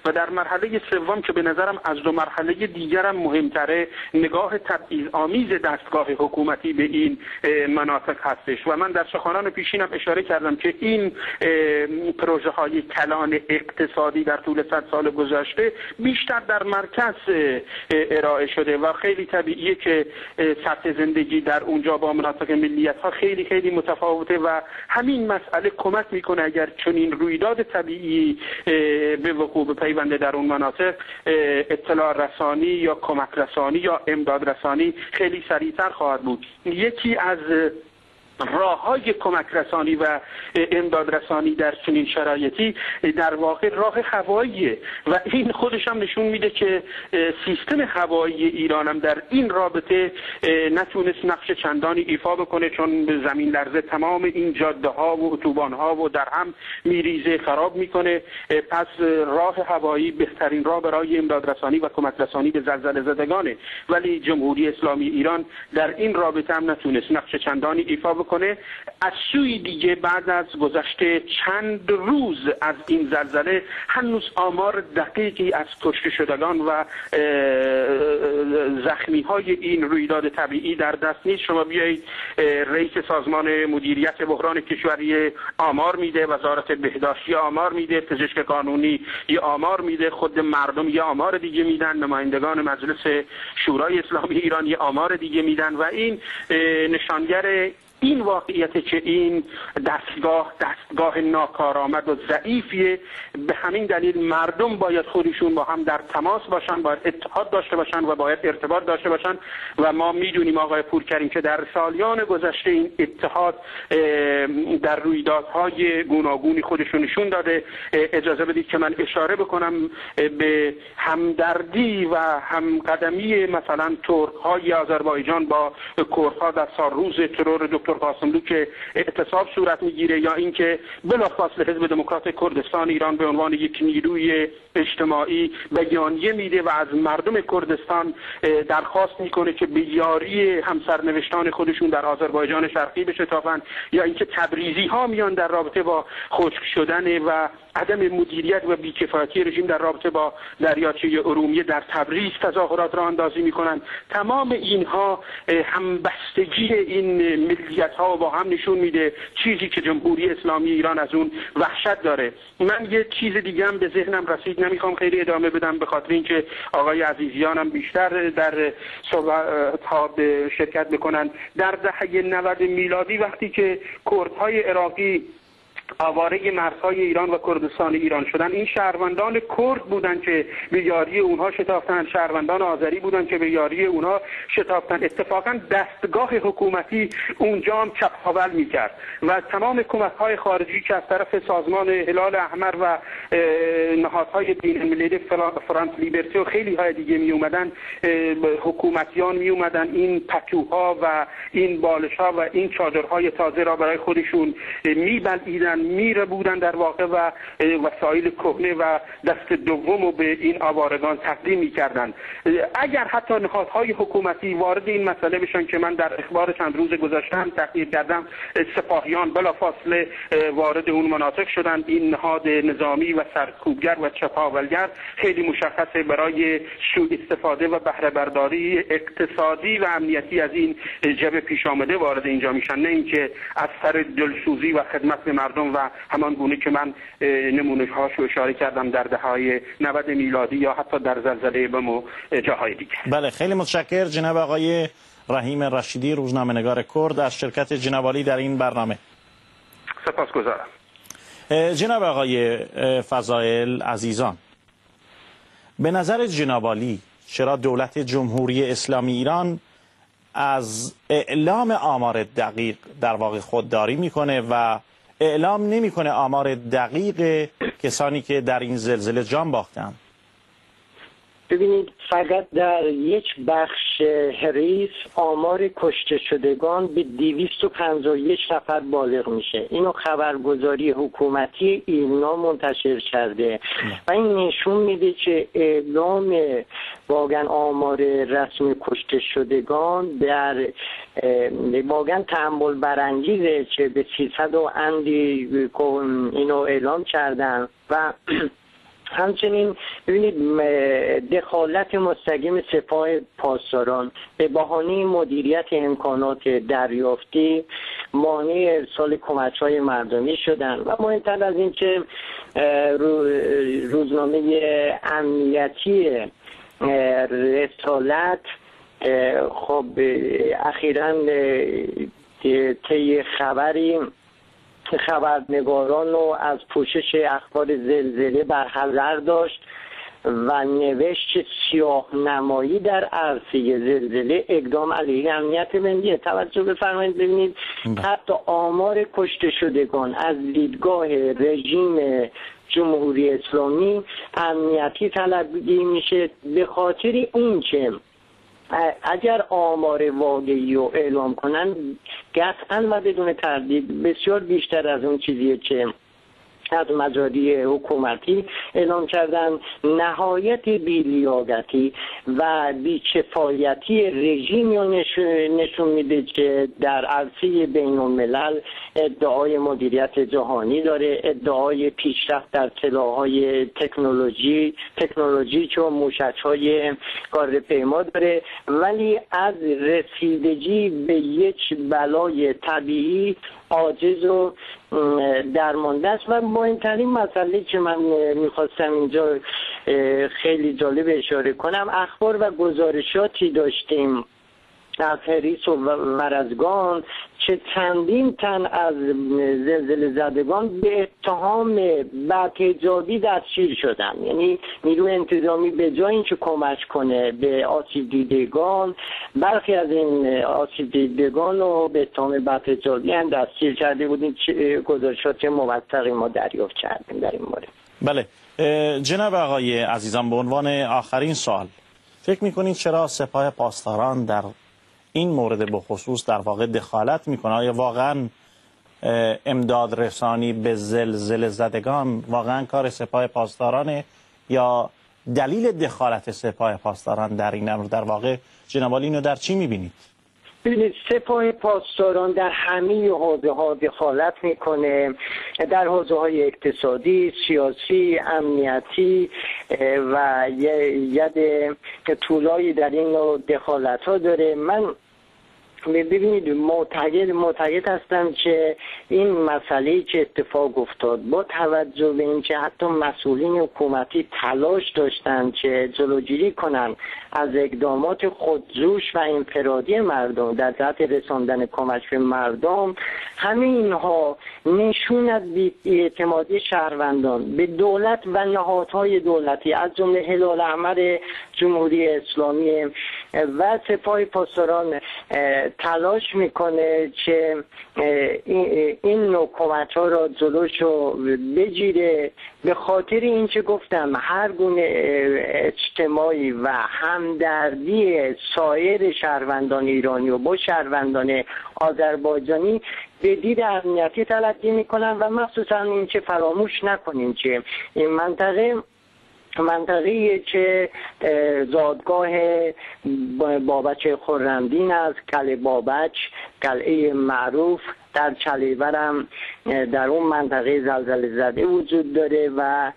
C: مرحله سوم که به نظرم از دو مرحله دیگرم مهمتره، نگاه تبعیض‌آمیز دستگاه حکومتی به این مناطق هستش و من در سخنان پیشینم اشاره کردم که این پروژه های کلان اقتصادی در طول صد سال گذشته بیشتر در مرکز ارائه شده و خیلی طبیعیه که سطح زندگی در اونجا با مناطق ملیت ها خیلی خیلی متفاوته و همین مسئله کمک میکنه اگر چنین رویداد طبیعی به وقوع بپیونده در اون مناطق، اطلاع رسانی یا کمک رسانی یا امداد رسانی خیلی سریعتر خواهد بود. یکی از راه های کمک رسانی و امداد رسانی در چنین شرایطی در واقع راه هواییه و این خودش هم نشون میده که سیستم هوایی ایران هم در این رابطه نتونست نقش چندانی ایفا بکنه، چون به زمین لرزه تمام این جاده ها و اتوبان ها و در هم میریزه، خراب میکنه. پس راه هوایی بهترین راه برای امداد رسانی و کمک رسانی به زلزله زدگانه، ولی جمهوری اسلامی ایران در این رابطه هم نتونست نقش چندانی ایفا بکنه. از سوی دیگه بعد از گذشته چند روز از این زلزله هنوز آمار دقیقی از کشته شدگان و زخمی های این رویداد طبیعی در دست نیست. شما بیایید رئیس سازمان مدیریت بحران کشوری آمار میده، وزارت بهداشتی آمار میده، پزشک قانونی یه آمار میده، خود مردم یه آمار دیگه میدن، نمایندگان مجلس شورای اسلامی ایران یه آمار دیگه میدن و این نشانگر این واقعیت که این دستگاه دستگاه ناکارآمد و ضعیفیه. به همین دلیل مردم باید خودشون با هم در تماس باشن، باید اتحاد داشته باشن و باید ارتباط داشته باشن و ما میدونیم آقای پورکریم که در سالیان گذشته این اتحاد در رویدادهای گوناگونی خودشون نشون داده. اجازه بدید که من اشاره بکنم به همدردی و همقدمی مثلا ترک‌های آذربایجان با کردها در سالروز ترور دکتر قاسملو که اعتصاب صورت میگیره، یا اینکه بلافاصله حزب دموکرات کردستان ایران به عنوان یک نیروی اجتماعی بیانیه میده و از مردم کردستان درخواست میکنه که به یاری همسرنوشتان خودشون در آذربایجان شرقی بشتافند، یا اینکه تبریزی ها میان در رابطه با خشک شدن و عدم مدیریت و بی‌کفایتی رژیم در رابطه با دریاچه ارومیه در تبریز تظاهرات را اندازی میکنن. تمام اینها همبستگی این ملیت ها با هم نشون میده، چیزی که جمهوری اسلامی ایران از اون وحشت داره. من یه چیز دیگه هم به ذهنم رسید، نمیخوام خیلی ادامه بدم به خاطر اینکه آقای عزیزیان هم بیشتر در صحبت ها شرکت بکنن. در دهه نود میلادی وقتی که کردهای عراقی آواره مرزهای ایران و کردستان ایران شدن، این شهروندان کرد بودن که به یاری اونها شتافتن، شهروندان آذری بودن که به یاری اونها شتافتن. اتفاقا دستگاه حکومتی اونجا هم چپاول میکرد و تمام کمک‌های خارجی که از طرف سازمان هلال احمر و نهادهای بین المللی فرانس لیبرتی و خیلی های دیگه می اومدن، حکومتیان می اومدن این پتوها و این بالش‌ها و این چادرهای تازه را برای خودشون می‌بلعیدن، میره بودن در واقع و وسایل کهنه و دست دوم رو به این آوارگان تقدیم می‌کردن. اگر حتی نهادهای حکومتی وارد این مسئله بشن که من در اخبار چند روز گذشته هم تحقیق کردم، سپاهیان بلافاصله وارد اون مناطق شدن. این نهاد نظامی و سرکوبگر و چپاولگر خیلی مشخصه برای سوء استفاده و بهره برداری اقتصادی و امنیتی از این جبهه پیش آمده وارد اینجا میشن، نه اینکه از سر دلسوزی و خدمت به مردم و همان گونه که من نمونه هاشو اشاره کردم در دهه‌های نود میلادی یا حتی در زلزله بم و جاهای دیگه.
A: بله، خیلی متشکر جناب آقای رحیم رشیدی، روزنامه‌نگار کرد، از شرکت جناب عالی در این برنامه.
C: سپاسگزارم.
A: جناب آقای فضائل عزیزان، به نظر جناب عالی چرا دولت جمهوری اسلامی ایران از اعلام آمار دقیق در واقع خودداری میکنه و اعلام نمیکنه آمار دقیق کسانی که در این زلزله جان باختند؟
D: ببینید، فقط در یک بخش هریس آمار کشته شدگان به دویست و پنجاه و یک نفر بالغ میشه. اینو خبرگزاری حکومتی ایران منتشر کرده و این نشون میده که اعلام واقعا آمار رسمی کشته شدگان در واقعا تحمل برانگیزه که به سیصد و اندی اینو اعلام کردن و همچنین ببینید دخالت مستقیم سپاه پاسداران به بهانه مدیریت امکانات دریافتی مانع ارسال کمک‌های مردمی شدن و مهمتر از این که روزنامه امنیتی رسالت خب اخیراً طی خبری خبرنگاران رو از پوشش اخبار زلزله برحذر داشت و نوشت سیاه نمایی در عرصه زلزله اقدام علیه امنیت ملی. توجه بفرمایید ببینید حتی آمار کشته شدگان از دیدگاه رژیم جمهوری اسلامی امنیتی تلقی میشه به خاطر این که اگر آمار واقعی رو اعلام کنن قطعا و بدون تردید بسیار بیشتر از اون چیزیه که از مجاری حکومتی اعلام کردن. نهایت بی‌لیاقتی و بی‌کفایتی رژیمی رو نشون میده که در عرصه بین الملل ادعای مدیریت جهانی داره، ادعای پیشرفت در سلاح‌های تکنولوژی تکنولوژیک و موشک‌های کاره‌پیما داره، ولی از رسیدگی به یک بلای طبیعی عاجز و درمانده است. و مهمترین مسئله که من میخواستم اینجا خیلی جالب اشاره کنم، اخبار و گزارشاتی داشتیم از هریس و ورزگان که چندین تن از زلزله زدگان به اتهام بدحجابی دستگیر شدن. یعنی نیروی انتظامی به جای اینکه کمک کنه به آسیب دیدگان، برخی از این آسیب دیدگان رو به اتهام بدحجابی هم دستگیر کرده بودیم. گزارشات موثقی ما دریافت کردیم در این مورد.
A: بله جناب آقای عزیزم، به عنوان آخرین سوال فکر می‌کنید چرا سپاه پاسداران در این مورد به خصوص در واقع دخالت میکنه؟ آیا واقعا امداد رسانی به زلزله زدگان واقعا کار سپاه پاسدارانه یا دلیل دخالت سپاه پاسداران در این امر در واقع جناب عالی اینو در چی میبینید؟
D: ببینید سپاه پاسداران در همه حوزه‌ها دخالت میکنه، در حوزه‌های اقتصادی، سیاسی، امنیتی و ید طولایی در این نوع دخالت‌ها داره. من ببینید معتقد معتقد هستم که این مسئله‌ای که اتفاق افتاد با توجه به اینکه حتی مسئولین حکومتی تلاش داشتند که جلوگیری کنند از اقدامات خودجوش و انفرادی مردم در جهت رساندن کمک به مردم، همه اینها نشون از بی‌اعتمادی شهروندان به دولت و نهادهای دولتی از جمله هلال احمر جمهوری اسلامی و سپاه پاسداران تلاش میکنه که این نوع کمک‌ها را جلوشو بگیره. به خاطر این که گفتم هر گونه اجتماعی و همدردی سایر شهروندان ایرانی و با شهروندان آذربایجانی به دید امنیتی تلقی میکنن و مخصوصا این که فراموش نکنیم که این منطقه منطقه‌ای که زادگاه بابک خرمدین است، قلعه بابک، قلعه معروف در چلیورم در اون منطقه زلزله زده وجود داره و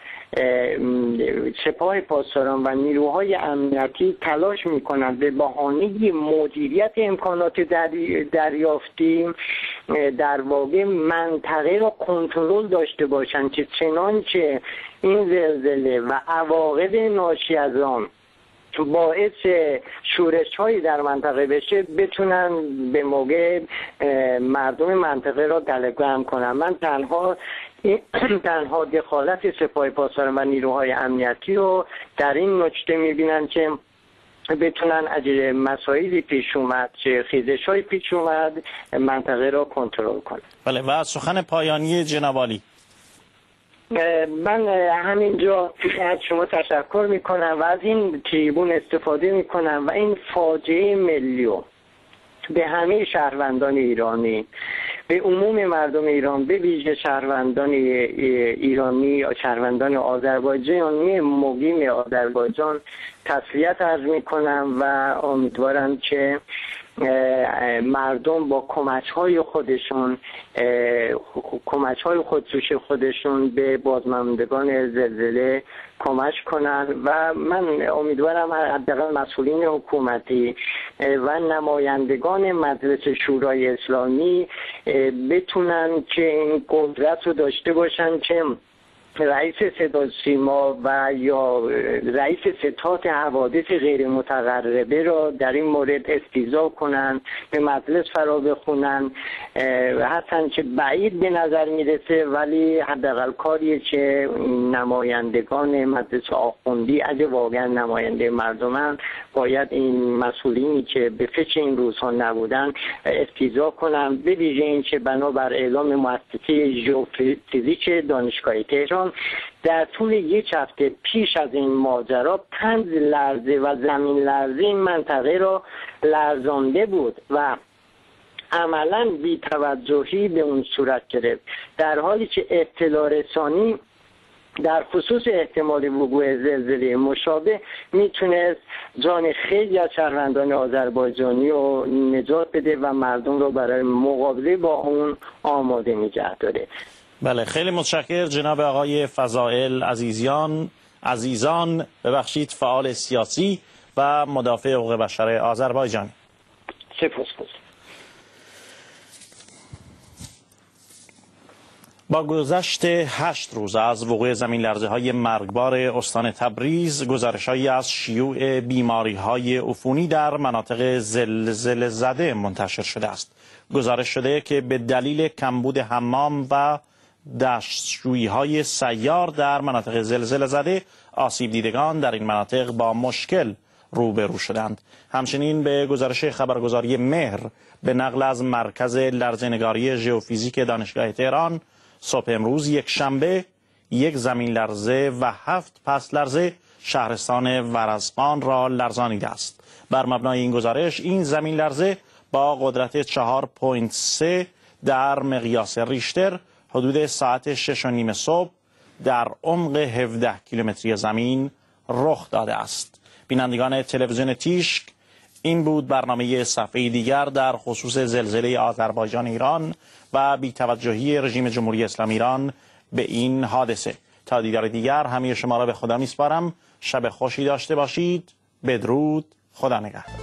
D: سپاه پاسداران و نیروهای امنیتی تلاش میکنند به بهانه مدیریت امکانات دریافتی در واقع منطقه را کنترل داشته باشند که چنانچه این زلزله و عواقب ناشی از آن باعث شورش هایی در منطقه بشه بتونن به موقع مردم منطقه را دلگرم کنن. من تنها تنها دخالت سپاه پاسداران و نیروهای امنیتی رو در این نکته میبینن که بتونن اگر مسائلی پیش اومد که خیزش های پیش اومد منطقه را کنترل کنن.
A: بله و سخن پایانی جناب عالی.
D: من همینجا از شما تشکر میکنم و از این تریبون استفاده میکنم و این فاجعه ملی به همه شهروندان ایرانی، به عموم مردم ایران، به ویژه شهروندان ایرانی یا شهروندان آذربایجانی مقیم آذربایجان تسلیت عرض میکنم و امیدوارم که مردم با کمک های خودشون کمک های خودجوش خودشون به بازماندگان زلزله کمک کنن و من امیدوارم حداقل مسئولین حکومتی و نمایندگان مجلس شورای اسلامی بتونن که این قدرت رو داشته باشن که رئیس صدا سیما و یا رئیس ستاد حوادث غیر متقربه را در این مورد استیضاح کنن، به مجلس فرا بخونن، حتی که بعید به نظر میرسه ولی حداقل کاریه که نمایندگان مجلس آخوندی اگه واقعا نماینده مردمن باید این مسئولینی که به فکر این روزها نبودن استیضاح کنن، به ویژه این که بنابر اعلام مؤسسه ژئوفیزیک دانشگاه تهران در طول یک هفته پیش از این ماجرا پنج لرزه و زمین لرزه این منطقه را لرزانده بود و عملا بی‌توجهی به اون صورت گرفت، در حالی که اطلاع رسانی در خصوص احتمال وقوع زلزله مشابه میتونست جان خیلی از شهروندان آذربایجانی رو نجات بده و مردم رو برای مقابله با اون آماده نگه داره.
A: بله، خیلی متشکر جناب آقای فضائل عزیزیان عزیزان ببخشید فعال سیاسی و مدافع حقوق بشر آذربایجان.
D: سپاسگزارم.
A: با گذشت هشت روز از وقوع زمین لرزه های مرگبار استان تبریز، گزارش‌هایی از شیوع بیماری‌های عفونی در مناطق زلزله زده منتشر شده است. گزارش شده که به دلیل کمبود حمام و دستشویی‌های سیار در مناطق زلزله زده، آسیب دیدگان در این مناطق با مشکل روبرو شدند. همچنین به گزارش خبرگزاری مهر به نقل از مرکز لرزه‌نگاری ژئوفیزیک دانشگاه تهران، صبح امروز یک شنبه یک زمین لرزه و هفت پس لرزه شهرستان ورزخان را لرزانیده است. بر مبنای این گزارش این زمین لرزه با قدرت چهار ممیز سه در مقیاس ریشتر حدود ساعت شش و نیم صبح در عمق هفده کیلومتری زمین رخ داده است. بینندگان تلویزیون تیشک، این بود برنامه صفحه دیگر در خصوص زلزله آذربایجان ایران و بی‌توجهی رژیم جمهوری اسلامی ایران به این حادثه. تا دیدار دیگر همه شما را به خدا میسپارم. شب خوشی داشته باشید. بدرود. خدا نگهدار.